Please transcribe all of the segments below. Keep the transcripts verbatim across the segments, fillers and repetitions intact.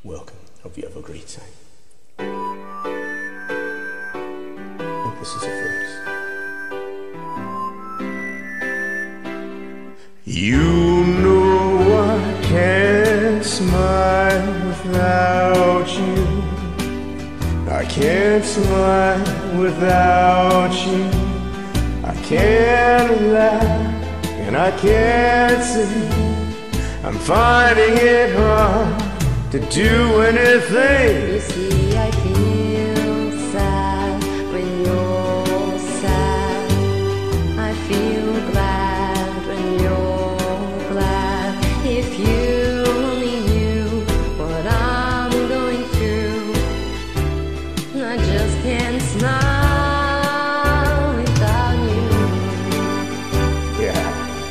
Welcome. Hope you have a great time. I think this is a verse. You know I can't smile without you. I can't smile without you. I can't laugh and I can't sing. I'm finding it hard to do anything. You see, I feel sad when you're sad. I feel glad when you're glad. If you only knew what I'm going through, I just can't smile without you. Yeah.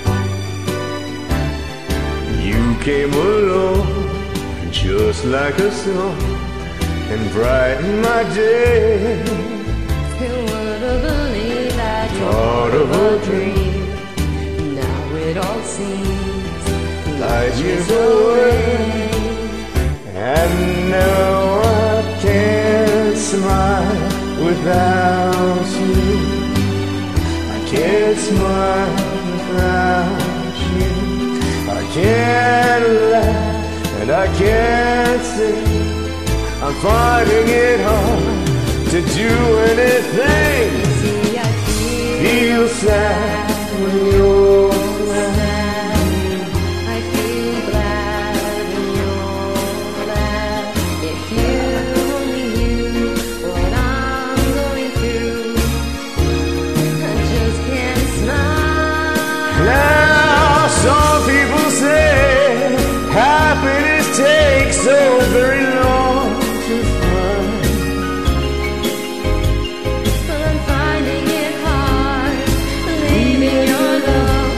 You came along just like a song and brighten my day. Who would have believed that you're Part of a dream? Now it all seems light years years away, and now I can't smile without you. I can't smile without you. I can't laugh and I can't sing. I'm finding it hard to do anything. See, I Feel sad when you're sad. I feel glad when you're glad. If you only knew what I'm going through, I just can't smile. Now some people say happiness takes so very long to find. But I'm finding it hard, leaving your love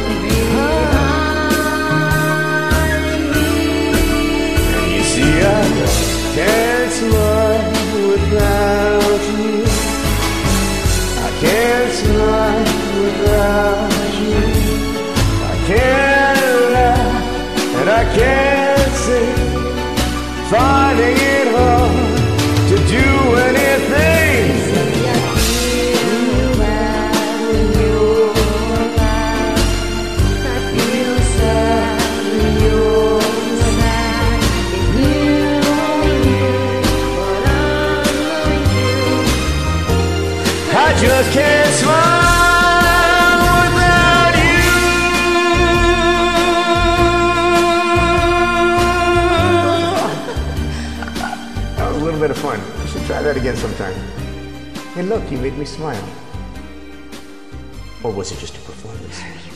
behind me. You see, I can't smile without you. I can't smile without you. I can't laugh and I can't sing. Finding it hard to do anything. See, I feel bad when you're glad. I feel sad when you're sad. If you only knew what I'm going through, I just can't smile without you. That was a little bit of fun. We should try that again sometime. Hey look, you made me smile. Or was it just a performance?